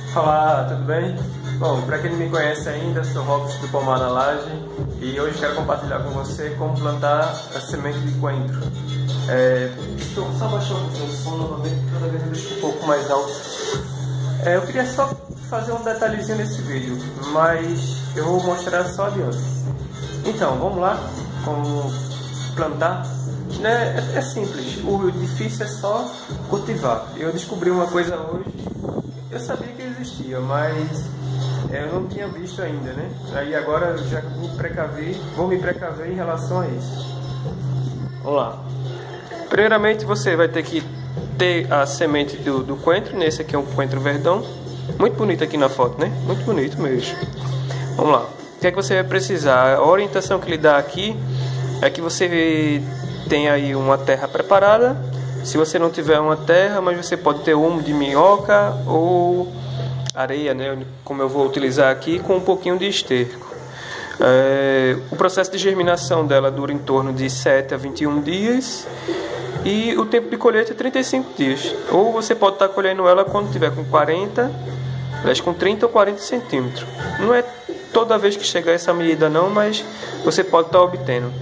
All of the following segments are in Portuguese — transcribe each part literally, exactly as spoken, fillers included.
Olá, tudo bem? Bom, para quem não me conhece ainda, sou Robson do Pomar na Laje e hoje quero compartilhar com você como plantar a semente de coentro. É, estou só baixando um pouquinho o som novamente, cada vez eu deixo um pouco mais alto. É, eu queria só fazer um detalhezinho nesse vídeo, mas eu vou mostrar só adiante. Então, vamos lá, como plantar. É, é simples, o difícil é só cultivar. Eu descobri uma coisa hoje. Eu sabia que existia, mas eu não tinha visto ainda, né? Aí agora eu já vou precaver, vou me precaver em relação a isso. Vamos lá. Primeiramente você vai ter que ter a semente do, do coentro. Nesse aqui é um coentro verdão. Muito bonito aqui na foto, né? Muito bonito mesmo. Vamos lá. O que é que você vai precisar? A orientação que lhe dá aqui é que você tem aí uma terra preparada. Se você não tiver uma terra, mas você pode ter humo de minhoca ou areia, né, como eu vou utilizar aqui, com um pouquinho de esterco. É, o processo de germinação dela dura em torno de sete a vinte e um dias e o tempo de colheita é trinta e cinco dias. Ou você pode estar colhendo ela quando tiver com quarenta, aliás, com trinta ou quarenta centímetros. Não é toda vez que chegar essa medida não, mas você pode estar obtendo.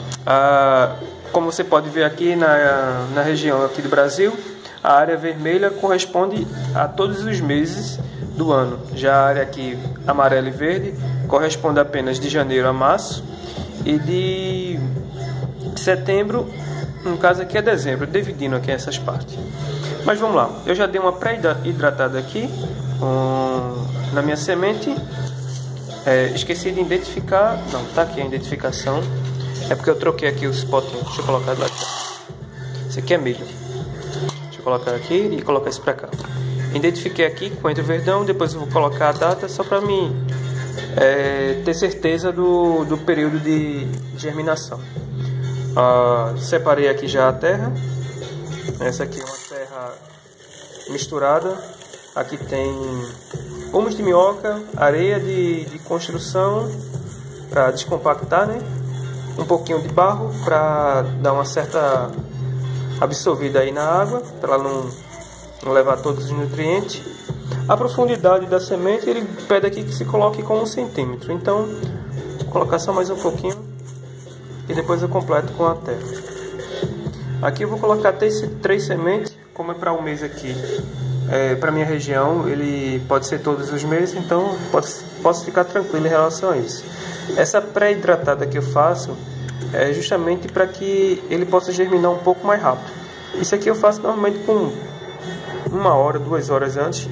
Ah, Como você pode ver aqui na, na região aqui do Brasil, a área vermelha corresponde a todos os meses do ano. Já a área aqui amarela e verde corresponde apenas de janeiro a março e de setembro, no caso aqui é dezembro, dividindo aqui essas partes. Mas vamos lá, eu já dei uma pré-hidratada aqui um, na minha semente. É, esqueci de identificar, não, tá aqui a identificação. É porque eu troquei aqui os potinhos. Deixa eu colocar do lado de cá. Esse aqui é milho. Deixa eu colocar aqui e colocar isso pra cá. Identifiquei aqui coentro verdão. Depois eu vou colocar a data só pra mim é, ter certeza do, do período de germinação. Ah, separei aqui já a terra. Essa aqui é uma terra misturada. Aqui tem humus de minhoca, areia de, de construção para descompactar, né? Um pouquinho de barro para dar uma certa absorvida aí na água, para ela não, não levar todos os nutrientes. A profundidade da semente ele pede aqui que se coloque com um centímetro, então vou colocar só mais um pouquinho e depois eu completo com a terra. Aqui eu vou colocar três, três sementes, como é para um mês aqui. É, para minha região ele pode ser todos os meses, então posso, posso ficar tranquilo em relação a isso. Essa pré-hidratada que eu faço é justamente para que ele possa germinar um pouco mais rápido. Isso aqui eu faço normalmente com uma hora, duas horas antes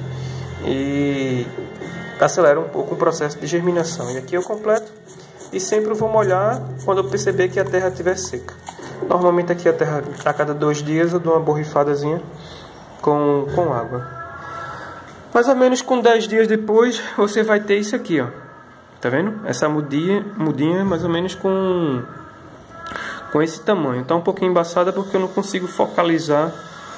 e acelera um pouco o processo de germinação. E aqui eu completo e sempre vou molhar quando eu perceber que a terra estiver seca. Normalmente aqui a terra, a cada dois dias eu dou uma borrifadazinha com, com água. Mais ou menos com dez dias depois você vai ter isso aqui, ó. Tá vendo? Essa mudinha, mudinha mais ou menos com, com esse tamanho. Tá um pouquinho embaçada porque eu não consigo focalizar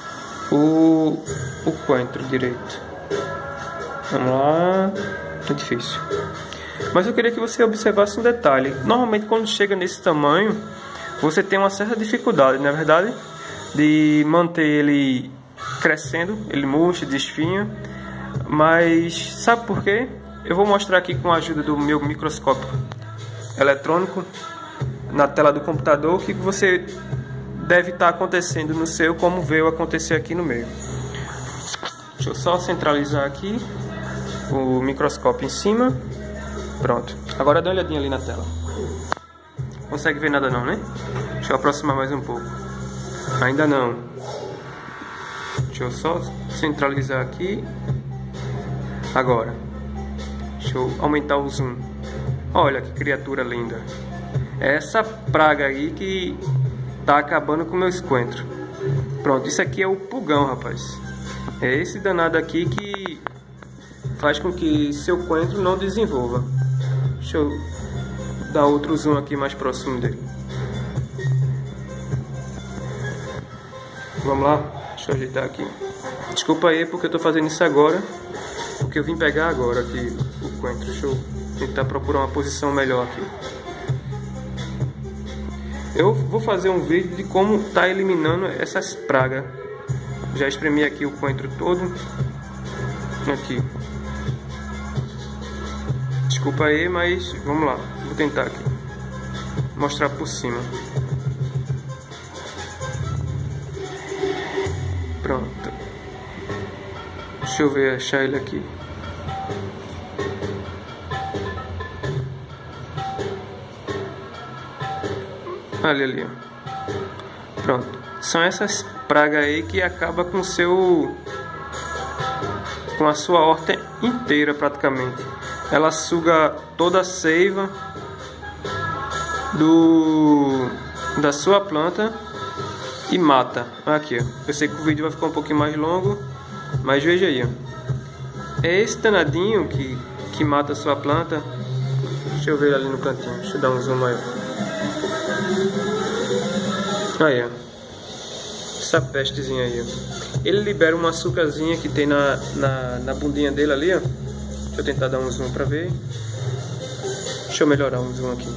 o, o coentro direito. Vamos lá. É difícil. Mas eu queria que você observasse um detalhe. Normalmente quando chega nesse tamanho, você tem uma certa dificuldade, não é verdade? De manter ele crescendo, ele murcha, desfinha. Mas sabe por quê? Eu vou mostrar aqui com a ajuda do meu microscópio eletrônico na tela do computador o que você deve estar acontecendo no seu, como veio acontecer aqui no meio. Deixa eu só centralizar aqui o microscópio em cima. Pronto. Agora dá uma olhadinha ali na tela. Não consegue ver nada não, né? Deixa eu aproximar mais um pouco. Ainda não. Deixa eu só centralizar aqui. Agora. Deixa eu aumentar o zoom. Olha que criatura linda. É essa praga aí que tá acabando com meus coentros. Pronto, isso aqui é o pulgão, rapaz. É esse danado aqui que faz com que seu coentro não desenvolva. Deixa eu dar outro zoom aqui mais próximo dele. Vamos lá? Deixa eu ajeitar aqui. Desculpa aí porque eu tô fazendo isso agora. Porque eu vim pegar agora aqui o coentro. Deixa eu tentar procurar uma posição melhor aqui. Eu vou fazer um vídeo de como tá eliminando essas pragas. Já espremi aqui o coentro todo. Aqui. desculpa aí, mas vamos lá. Vou tentar aqui mostrar por cima. Pronto. Deixa eu ver, achar ele aqui. Olha ali, ó. Pronto. São essas pragas aí que acabam com o seu... com a sua horta inteira praticamente. Ela suga toda a seiva do... da sua planta e mata. Aqui, ó. Eu sei que o vídeo vai ficar um pouquinho mais longo, mas veja aí, ó. É esse danadinho que, que mata a sua planta. Deixa eu ver ali no cantinho. Deixa eu dar um zoom aí. Aí, ó. Essa pestezinha aí, ó. Ele libera uma açúcarzinha que tem na, na, na bundinha dele ali, ó. Deixa eu tentar dar um zoom pra ver. Deixa eu melhorar um zoom aqui.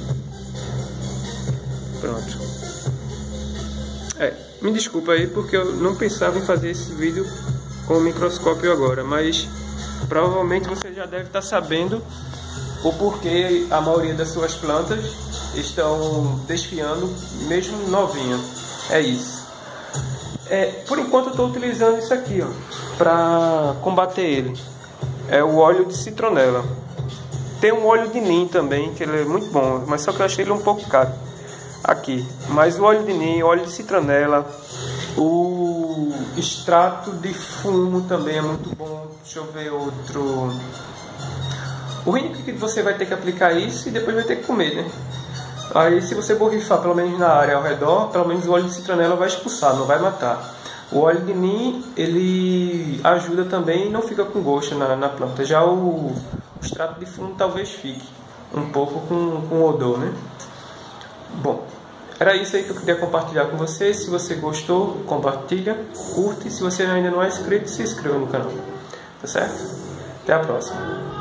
Pronto. É, me desculpa aí porque eu não pensava em fazer esse vídeo com o microscópio agora, mas provavelmente você já deve estar sabendo o porquê a maioria das suas plantas estão desfiando, mesmo novinha. É isso. É, por enquanto eu estou utilizando isso aqui, ó, para combater ele. É o óleo de citronela. Tem um óleo de nim também, que ele é muito bom, mas só que eu achei ele um pouco caro aqui. Mas o óleo de nim, óleo de citronela, o extrato de fumo também é muito bom. Deixa eu ver outro. O ruim é que você vai ter que aplicar isso e depois vai ter que comer, né? Aí se você borrifar pelo menos na área ao redor, pelo menos o óleo de citronela vai expulsar, não vai matar. O óleo de nim, ele ajuda também e não fica com gosto na, na planta. Já o, o extrato de fumo talvez fique um pouco com, com odor, né? Bom, era isso aí que eu queria compartilhar com vocês. Se você gostou, compartilha, curte. Se você ainda não é inscrito, se inscreva no canal. Tá certo? Até a próxima.